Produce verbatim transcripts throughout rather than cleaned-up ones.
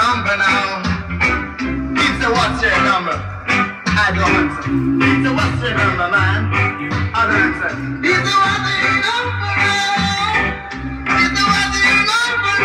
number now. He said, what's your number? I don't answer. He said, what's your number, man? I don't answer. He said, what's your number? He said, what's your number?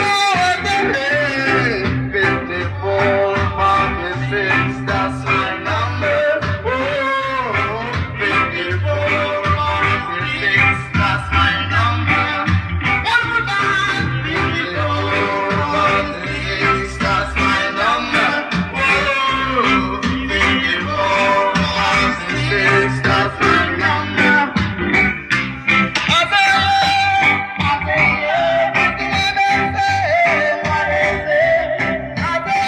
fifty-four, forty-six, that's my number. Oh, fifty-four, forty-six, that's my number. One more time. fifty-four, forty-six, that's my number. Oh, fifty-four, forty-six, that's my number. I say, I say, what did I say? What is it? I say,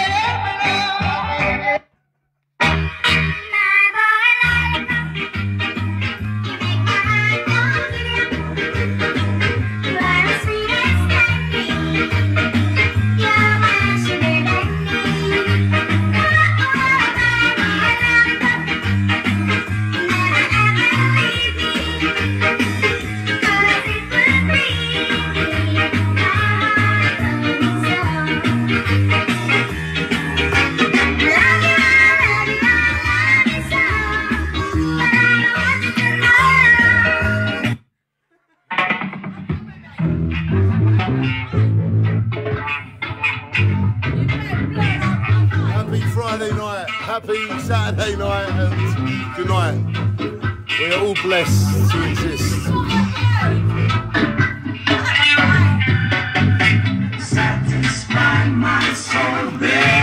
Happy Friday night, happy Saturday night, and good night. We are all blessed to exist. satisfy my soul, baby.